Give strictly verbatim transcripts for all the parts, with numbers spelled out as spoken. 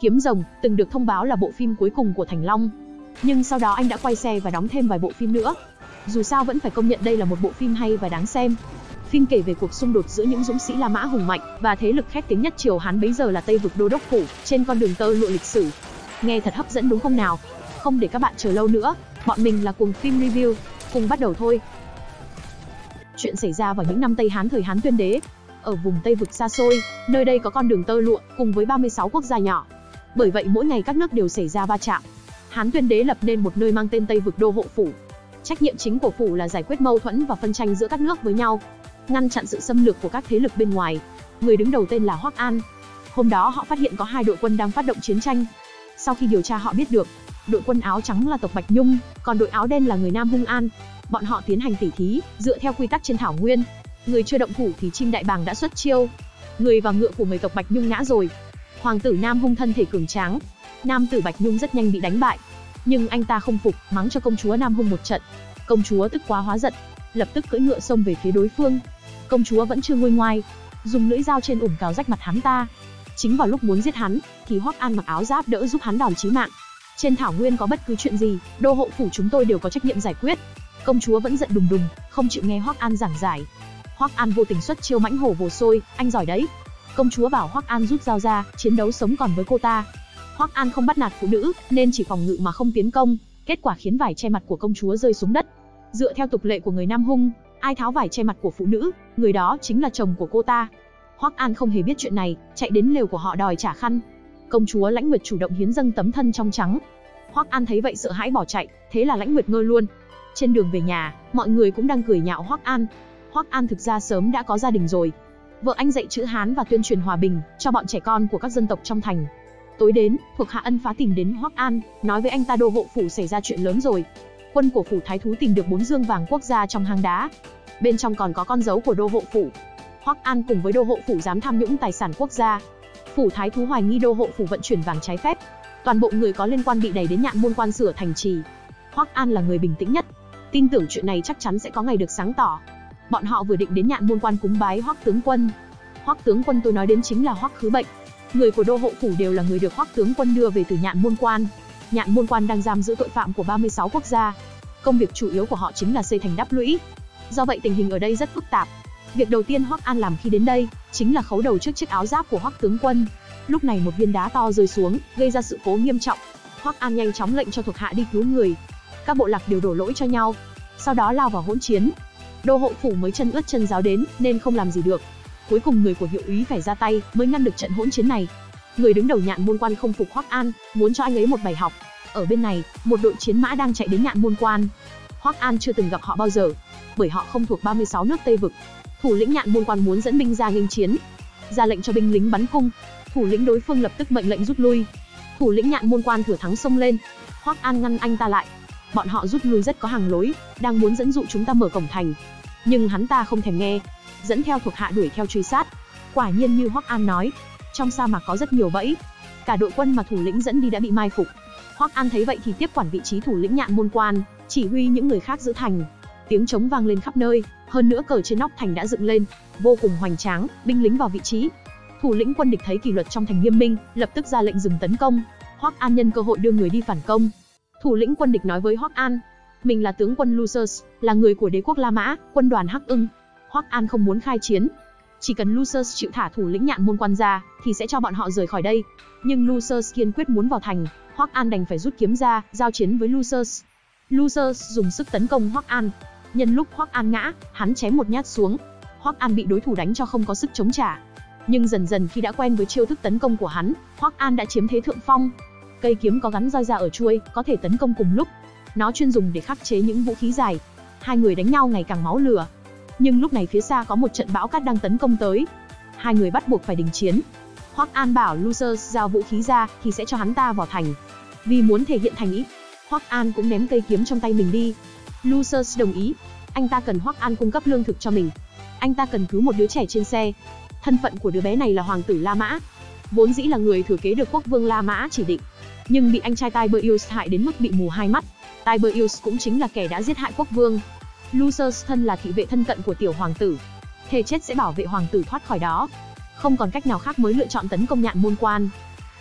Kiếm Rồng từng được thông báo là bộ phim cuối cùng của Thành Long, nhưng sau đó anh đã quay xe và đóng thêm vài bộ phim nữa. Dù sao vẫn phải công nhận đây là một bộ phim hay và đáng xem. Phim kể về cuộc xung đột giữa những dũng sĩ La Mã hùng mạnh và thế lực khét tiếng nhất triều Hán bấy giờ là Tây vực Đô Đốc Phủ, trên con đường tơ lụa lịch sử. Nghe thật hấp dẫn đúng không nào? Không để các bạn chờ lâu nữa, bọn mình là Cuồng Phim Review, cùng bắt đầu thôi. Chuyện xảy ra vào những năm Tây Hán thời Hán Tuyên Đế, ở vùng Tây vực xa xôi, nơi đây có con đường tơ lụa cùng với ba mươi sáu quốc gia nhỏ. Bởi vậy mỗi ngày các nước đều xảy ra va chạm. Hán Tuyên Đế lập nên một nơi mang tên Tây vực Đô Hộ Phủ. Trách nhiệm chính của phủ là giải quyết mâu thuẫn và phân tranh giữa các nước với nhau, ngăn chặn sự xâm lược của các thế lực bên ngoài. Người đứng đầu tên là Hoắc An. Hôm đó họ phát hiện có hai đội quân đang phát động chiến tranh. Sau khi điều tra họ biết được, đội quân áo trắng là tộc Bạch Nhung, còn đội áo đen là người Nam Hung An. Bọn họ tiến hành tỉ thí, dựa theo quy tắc trên thảo nguyên. Người chưa động thủ thì chim đại bàng đã xuất chiêu. Người và ngựa của người tộc Bạch Nhung ngã rồi. Hoàng tử Nam Hung thân thể cường tráng. Nam tử Bạch Nhung rất nhanh bị đánh bại. Nhưng anh ta không phục, mắng cho công chúa Nam Hung một trận. Công chúa tức quá hóa giận, lập tức cưỡi ngựa xông về phía đối phương. Công chúa vẫn chưa nguôi ngoai, dùng lưỡi dao trên ủng cào rách mặt hắn ta. Chính vào lúc muốn giết hắn, thì Hoắc An mặc áo giáp đỡ giúp hắn đòn chí mạng. Trên thảo nguyên có bất cứ chuyện gì, Đô Hộ Phủ chúng tôi đều có trách nhiệm giải quyết. Công chúa vẫn giận đùng đùng, không chịu nghe Hoắc An giảng giải. Hoắc An vô tình xuất chiêu mãnh hổ vồ sôi, anh giỏi đấy. Công chúa bảo Hoắc An rút dao ra, chiến đấu sống còn với cô ta. Hoắc An không bắt nạt phụ nữ, nên chỉ phòng ngự mà không tiến công. Kết quả khiến vải che mặt của công chúa rơi xuống đất. Dựa theo tục lệ của người Nam Hung, ai tháo vải che mặt của phụ nữ, người đó chính là chồng của cô ta. Hoắc An không hề biết chuyện này, chạy đến lều của họ đòi trả khăn. Công chúa Lãnh Nguyệt chủ động hiến dâng tấm thân trong trắng. Hoắc An thấy vậy sợ hãi bỏ chạy, thế là Lãnh Nguyệt ngơ luôn. Trên đường về nhà, mọi người cũng đang cười nhạo Hoắc An. Hoắc An thực ra sớm đã có gia đình rồi. Vợ anh dạy chữ Hán và tuyên truyền hòa bình cho bọn trẻ con của các dân tộc trong thành. Tối đến, thuộc hạ Ân Phá tìm đến Hoắc An, nói với anh ta Đô Hộ Phủ xảy ra chuyện lớn rồi. Quân của phủ thái thú tìm được bốn dương vàng quốc gia trong hang đá. Bên trong còn có con dấu của Đô Hộ Phủ. Hoắc An cùng với Đô Hộ Phủ dám tham nhũng tài sản quốc gia. Phủ thái thú hoài nghi Đô Hộ Phủ vận chuyển vàng trái phép. Toàn bộ người có liên quan bị đẩy đến Nhạn Môn Quan sửa thành trì. Hoắc An là người bình tĩnh nhất, tin tưởng chuyện này chắc chắn sẽ có ngày được sáng tỏ. Bọn họ vừa định đến Nhạn Môn Quan cúng bái Hoắc tướng quân. Hoắc tướng quân tôi nói đến chính là Hoắc Khứ Bệnh. Người của Đô Hộ Phủ đều là người được Hoắc tướng quân đưa về từ Nhạn Môn Quan. Nhạn Môn Quan đang giam giữ tội phạm của ba mươi sáu quốc gia. Công việc chủ yếu của họ chính là xây thành đắp lũy. Do vậy tình hình ở đây rất phức tạp. Việc đầu tiên Hoắc An làm khi đến đây chính là khấu đầu trước chiếc áo giáp của Hoắc tướng quân. Lúc này một viên đá to rơi xuống, gây ra sự cố nghiêm trọng. Hoắc An nhanh chóng lệnh cho thuộc hạ đi cứu người. Các bộ lạc đều đổ lỗi cho nhau, sau đó lao vào hỗn chiến. Đô Hộ Phủ mới chân ướt chân ráo đến nên không làm gì được. Cuối cùng người của hiệu úy phải ra tay mới ngăn được trận hỗn chiến này. Người đứng đầu Nhạn Môn Quan không phục Hoắc An, muốn cho anh ấy một bài học. Ở bên này, một đội chiến mã đang chạy đến Nhạn Môn Quan. Hoắc An chưa từng gặp họ bao giờ, bởi họ không thuộc ba mươi sáu nước Tây vực. Thủ lĩnh Nhạn Môn Quan muốn dẫn binh ra nghênh chiến, ra lệnh cho binh lính bắn cung. Thủ lĩnh đối phương lập tức mệnh lệnh rút lui. Thủ lĩnh Nhạn Môn Quan thừa thắng xông lên. Hoắc An ngăn anh ta lại. Bọn họ rút lui rất có hàng lối, đang muốn dẫn dụ chúng ta mở cổng thành. Nhưng hắn ta không thèm nghe, dẫn theo thuộc hạ đuổi theo truy sát. Quả nhiên như Hoắc An nói, trong sa mạc có rất nhiều bẫy. Cả đội quân mà thủ lĩnh dẫn đi đã bị mai phục. Hoắc An thấy vậy thì tiếp quản vị trí thủ lĩnh Nhạn Môn Quan, chỉ huy những người khác giữ thành. Tiếng trống vang lên khắp nơi, hơn nữa cờ trên nóc thành đã dựng lên, vô cùng hoành tráng, binh lính vào vị trí. Thủ lĩnh quân địch thấy kỷ luật trong thành nghiêm minh, lập tức ra lệnh dừng tấn công. Hoắc An nhân cơ hội đưa người đi phản công. Thủ lĩnh quân địch nói với Hoắc An, mình là tướng quân Lucius, là người của đế quốc La Mã, quân đoàn Hắc Ưng. Hoắc An không muốn khai chiến, chỉ cần Lucius chịu thả thủ lĩnh Nhạn Môn Quan ra, thì sẽ cho bọn họ rời khỏi đây. Nhưng Lucius kiên quyết muốn vào thành, Hoắc An đành phải rút kiếm ra, giao chiến với Lucius. Lucius dùng sức tấn công Hoắc An. Nhân lúc Hoắc An ngã, hắn chém một nhát xuống. Hoắc An bị đối thủ đánh cho không có sức chống trả. Nhưng dần dần khi đã quen với chiêu thức tấn công của hắn, Hoắc An đã chiếm thế thượng phong. Cây kiếm có gắn roi ra ở chuôi, có thể tấn công cùng lúc. Nó chuyên dùng để khắc chế những vũ khí dài. Hai người đánh nhau ngày càng máu lửa. Nhưng lúc này phía xa có một trận bão cát đang tấn công tới. Hai người bắt buộc phải đình chiến. Hoắc An bảo Lucius giao vũ khí ra thì sẽ cho hắn ta vào thành. Vì muốn thể hiện thành ý, Hoắc An cũng ném cây kiếm trong tay mình đi. Lucius đồng ý. Anh ta cần Hoắc An cung cấp lương thực cho mình. Anh ta cần cứu một đứa trẻ trên xe. Thân phận của đứa bé này là hoàng tử La Mã, vốn dĩ là người thừa kế được quốc vương La Mã chỉ định, nhưng bị anh trai Tiberius hại đến mức bị mù hai mắt. Tiberius cũng chính là kẻ đã giết hại quốc vương. Lucius thân là thị vệ thân cận của tiểu hoàng tử, thề chết sẽ bảo vệ hoàng tử thoát khỏi đó. Không còn cách nào khác mới lựa chọn tấn công Nhạn Môn Quan.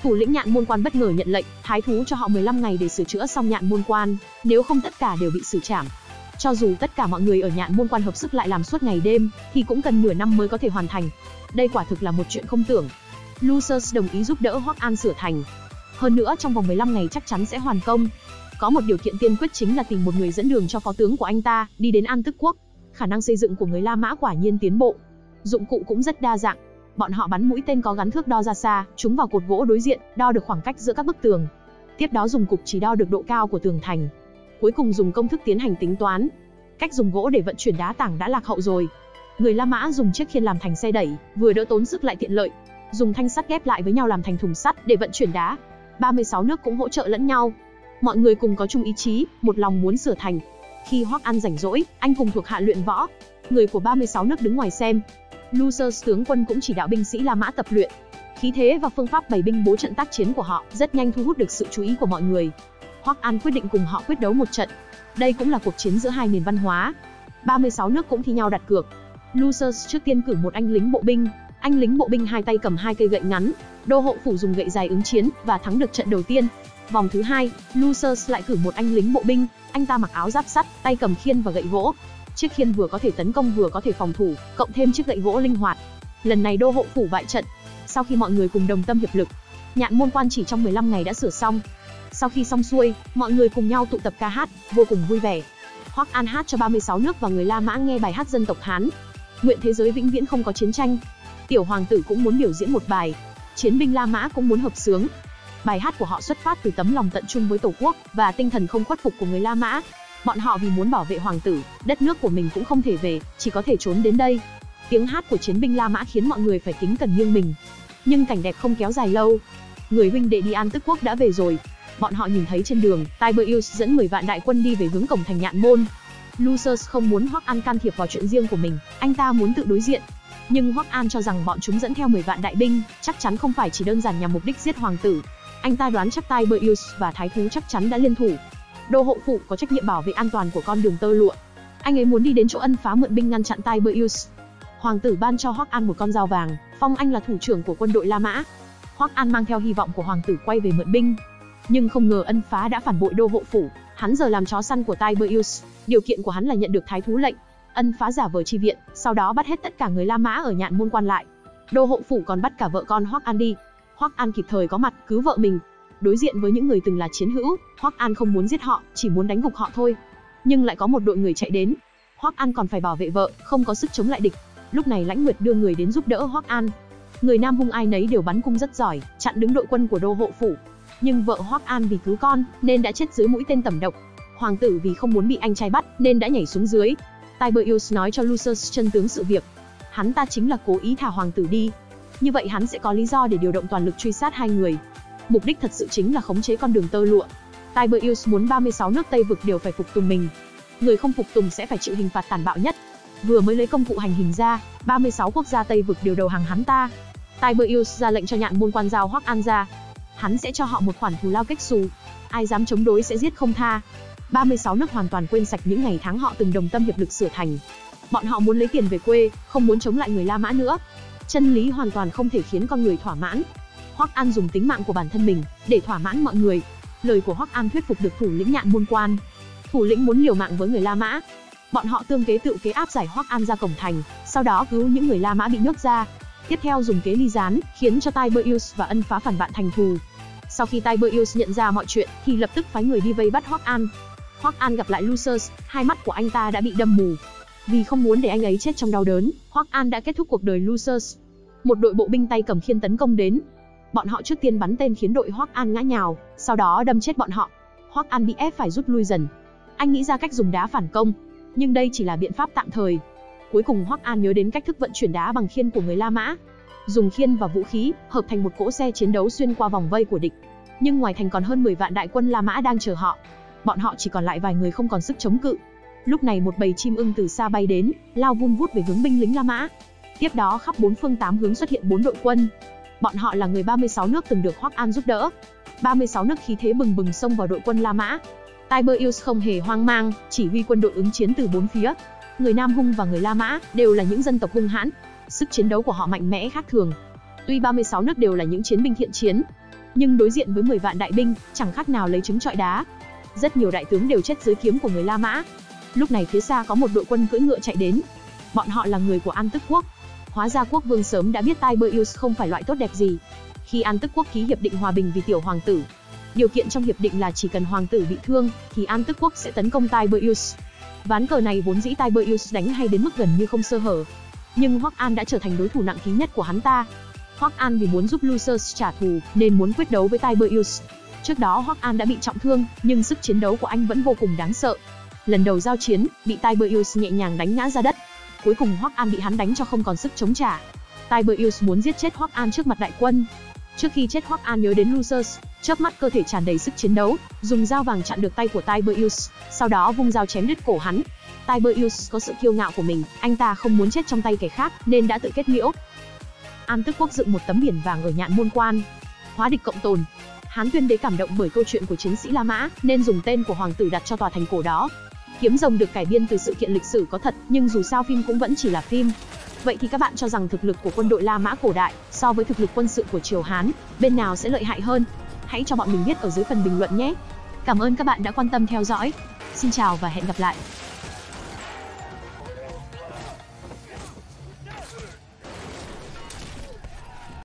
Thủ lĩnh Nhạn Môn Quan bất ngờ nhận lệnh, thái thú cho họ mười lăm ngày để sửa chữa xong Nhạn Môn Quan, nếu không tất cả đều bị xử trảm. Cho dù tất cả mọi người ở Nhạn Môn Quan hợp sức lại làm suốt ngày đêm, thì cũng cần nửa năm mới có thể hoàn thành. Đây quả thực là một chuyện không tưởng. Lucius đồng ý giúp đỡ Hoắc An sửa thành. Hơn nữa trong vòng mười lăm ngày chắc chắn sẽ hoàn công. Có một điều kiện tiên quyết chính là tìm một người dẫn đường cho phó tướng của anh ta đi đến An Tức Quốc. Khả năng xây dựng của người La Mã quả nhiên tiến bộ. Dụng cụ cũng rất đa dạng. Bọn họ bắn mũi tên có gắn thước đo ra xa, trúng vào cột gỗ đối diện, đo được khoảng cách giữa các bức tường. Tiếp đó dùng cục chỉ đo được độ cao của tường thành. Cuối cùng dùng công thức tiến hành tính toán. Cách dùng gỗ để vận chuyển đá tảng đã lạc hậu rồi. Người La Mã dùng chiếc khiên làm thành xe đẩy, vừa đỡ tốn sức lại tiện lợi. Dùng thanh sắt ghép lại với nhau làm thành thùng sắt để vận chuyển đá. ba mươi sáu nước cũng hỗ trợ lẫn nhau. Mọi người cùng có chung ý chí, một lòng muốn sửa thành. Khi Hoắc An rảnh rỗi, anh cùng thuộc hạ luyện võ. Người của ba mươi sáu nước đứng ngoài xem. Lucius tướng quân cũng chỉ đạo binh sĩ La Mã tập luyện. Khí thế và phương pháp bày binh bố trận tác chiến của họ rất nhanh thu hút được sự chú ý của mọi người. Hoắc An quyết định cùng họ quyết đấu một trận. Đây cũng là cuộc chiến giữa hai nền văn hóa. ba mươi sáu nước cũng thi nhau đặt cược. Lucius trước tiên cử một anh lính bộ binh. Anh lính bộ binh hai tay cầm hai cây gậy ngắn. Đô hộ phủ dùng gậy dài ứng chiến và thắng được trận đầu tiên. Vòng thứ hai, Lucius lại cử một anh lính bộ binh. Anh ta mặc áo giáp sắt, tay cầm khiên và gậy gỗ. Chiếc khiên vừa có thể tấn công vừa có thể phòng thủ, cộng thêm chiếc gậy gỗ linh hoạt. Lần này đô hộ phủ bại trận. Sau khi mọi người cùng đồng tâm hiệp lực, Nhạn Môn Quan chỉ trong mười lăm ngày đã sửa xong. Sau khi xong xuôi, mọi người cùng nhau tụ tập ca hát, vô cùng vui vẻ. Hoắc An hát cho ba mươi sáu nước và người La Mã nghe bài hát dân tộc Hán. Nguyện thế giới vĩnh viễn không có chiến tranh. Tiểu hoàng tử cũng muốn biểu diễn một bài. Chiến binh La Mã cũng muốn hợp xướng. Bài hát của họ xuất phát từ tấm lòng tận trung với Tổ quốc và tinh thần không khuất phục của người La Mã. Bọn họ vì muốn bảo vệ hoàng tử, đất nước của mình cũng không thể về, chỉ có thể trốn đến đây. Tiếng hát của chiến binh La Mã khiến mọi người phải kính cẩn nghiêng mình. Nhưng cảnh đẹp không kéo dài lâu. Người huynh đệ đi An Tức Quốc đã về rồi. Bọn họ nhìn thấy trên đường, Tiberius dẫn mười vạn đại quân đi về hướng cổng thành Nhạn Môn. Lucius không muốn Hoắc An can thiệp vào chuyện riêng của mình, anh ta muốn tự đối diện. Nhưng Hoắc An cho rằng bọn chúng dẫn theo mười vạn đại binh, chắc chắn không phải chỉ đơn giản nhằm mục đích giết hoàng tử. Anh ta đoán chắc Tiberius và thái thú chắc chắn đã liên thủ. Đô hộ phủ có trách nhiệm bảo vệ an toàn của con đường tơ lụa. Anh ấy muốn đi đến chỗ ân phá mượn binh ngăn chặn Tiberius. Hoàng tử ban cho Hoắc An một con dao vàng, phong anh là thủ trưởng của quân đội La Mã. Hoắc An mang theo hy vọng của hoàng tử quay về mượn binh. Nhưng không ngờ ân phá đã phản bội đô hộ phủ, hắn giờ làm chó săn của Tiberius. Điều kiện của hắn là nhận được thái thú lệnh. Ân phá giả vờ chi viện, sau đó bắt hết tất cả người La Mã ở Nhạn Môn Quan lại. Đô hộ phủ còn bắt cả vợ con Hoắc An đi. Hoắc An kịp thời có mặt cứu vợ mình. Đối diện với những người từng là chiến hữu, Hoắc An không muốn giết họ, chỉ muốn đánh gục họ thôi. Nhưng lại có một đội người chạy đến. Hoắc An còn phải bảo vệ vợ, không có sức chống lại địch. Lúc này Lãnh Nguyệt đưa người đến giúp đỡ Hoắc An. Người Nam Hung ai nấy đều bắn cung rất giỏi, chặn đứng đội quân của đô hộ phủ. Nhưng vợ Hoắc An vì cứu con nên đã chết dưới mũi tên tẩm độc. Hoàng tử vì không muốn bị anh trai bắt nên đã nhảy xuống dưới. Tiberius nói cho Lucius chân tướng sự việc. Hắn ta chính là cố ý thả hoàng tử đi. Như vậy hắn sẽ có lý do để điều động toàn lực truy sát hai người. Mục đích thật sự chính là khống chế con đường tơ lụa. Tiberius muốn ba mươi sáu nước Tây vực đều phải phục tùng mình. Người không phục tùng sẽ phải chịu hình phạt tàn bạo nhất. Vừa mới lấy công cụ hành hình ra, ba mươi sáu quốc gia Tây vực đều đầu hàng hắn ta. Tiberius ra lệnh cho Nhạn Môn Quan giao Hoắc An ra. Hắn sẽ cho họ một khoản thù lao kếch xù. Ai dám chống đối sẽ giết không tha. ba mươi sáu nước hoàn toàn quên sạch những ngày tháng họ từng đồng tâm hiệp lực sửa thành. Bọn họ muốn lấy tiền về quê, không muốn chống lại người La Mã nữa. Chân lý hoàn toàn không thể khiến con người thỏa mãn. Hoắc An dùng tính mạng của bản thân mình để thỏa mãn mọi người. Lời của Hoắc An thuyết phục được thủ lĩnh Nhạn Môn Quan. Thủ lĩnh muốn liều mạng với người La Mã. Bọn họ tương kế tự kế áp giải Hoắc An ra cổng thành, sau đó cứu những người La Mã bị nhốt ra. Tiếp theo dùng kế ly gián, khiến cho Tiberius và ân phá phản bạn thành thù. Sau khi Tiberius nhận ra mọi chuyện, thì lập tức phái người đi vây bắt Hoắc An. Hoắc An gặp lại Lucius, hai mắt của anh ta đã bị đâm mù. Vì không muốn để anh ấy chết trong đau đớn, Hoắc An đã kết thúc cuộc đời Lucius. Một đội bộ binh tay cầm khiên tấn công đến. Bọn họ trước tiên bắn tên khiến đội Hoắc An ngã nhào, sau đó đâm chết bọn họ. Hoắc An bị ép phải rút lui dần. Anh nghĩ ra cách dùng đá phản công, nhưng đây chỉ là biện pháp tạm thời. Cuối cùng Hoắc An nhớ đến cách thức vận chuyển đá bằng khiên của người La Mã. Dùng khiên và vũ khí, hợp thành một cỗ xe chiến đấu xuyên qua vòng vây của địch. Nhưng ngoài thành còn hơn mười vạn đại quân La Mã đang chờ họ. Bọn họ chỉ còn lại vài người không còn sức chống cự. Lúc này một bầy chim ưng từ xa bay đến, lao vun vút về hướng binh lính La Mã. Tiếp đó khắp bốn phương tám hướng xuất hiện bốn đội quân. Bọn họ là người ba mươi sáu nước từng được Hoắc An giúp đỡ. ba mươi sáu nước khí thế bừng bừng xông vào đội quân La Mã. Tiberius không hề hoang mang, chỉ huy quân đội ứng chiến từ bốn phía. Người Nam Hung và người La Mã đều là những dân tộc hung hãn. Sức chiến đấu của họ mạnh mẽ khác thường. Tuy ba mươi sáu nước đều là những chiến binh thiện chiến, Nhưng đối diện với mười vạn đại binh, chẳng khác nào lấy trứng trọi đá. Rất nhiều đại tướng đều chết dưới kiếm của người La Mã. Lúc này phía xa có một đội quân cưỡi ngựa chạy đến. Bọn họ là người của An Tức Quốc. Hóa ra quốc vương sớm đã biết Tiberius không phải loại tốt đẹp gì. Khi An Tức Quốc ký hiệp định hòa bình vì tiểu hoàng tử, điều kiện trong hiệp định là chỉ cần hoàng tử bị thương thì An Tức Quốc sẽ tấn công Tiberius. Ván cờ này vốn dĩ Tiberius đánh hay đến mức gần như không sơ hở. Nhưng Hoắc An đã trở thành đối thủ nặng ký nhất của hắn ta. Hoắc An vì muốn giúp Lucius trả thù nên muốn quyết đấu với Tiberius. Trước đó Hoắc An đã bị trọng thương, nhưng sức chiến đấu của anh vẫn vô cùng đáng sợ. Lần đầu giao chiến, bị Tiberius nhẹ nhàng đánh ngã ra đất. Cuối cùng Hoắc An bị hắn đánh cho không còn sức chống trả. Tiberius muốn giết chết Hoắc An trước mặt đại quân. Trước khi chết Hoắc An nhớ đến Lucius, chớp mắt cơ thể tràn đầy sức chiến đấu, dùng dao vàng chặn được tay của Tiberius, sau đó vung dao chém đứt cổ hắn. Tiberius có sự kiêu ngạo của mình, anh ta không muốn chết trong tay kẻ khác nên đã tự kết liễu. An Tức Quốc dựng một tấm biển vàng ở Nhạn Môn Quan. Hóa địch cộng tồn. Hán Tuyên Đế cảm động bởi câu chuyện của chiến sĩ La Mã nên dùng tên của hoàng tử đặt cho tòa thành cổ đó. Kiếm rồng được cải biên từ sự kiện lịch sử có thật, nhưng dù sao phim cũng vẫn chỉ là phim. Vậy thì các bạn cho rằng thực lực của quân đội La Mã cổ đại so với thực lực quân sự của triều Hán, bên nào sẽ lợi hại hơn? Hãy cho bọn mình biết ở dưới phần bình luận nhé. Cảm ơn các bạn đã quan tâm theo dõi. Xin chào và hẹn gặp lại.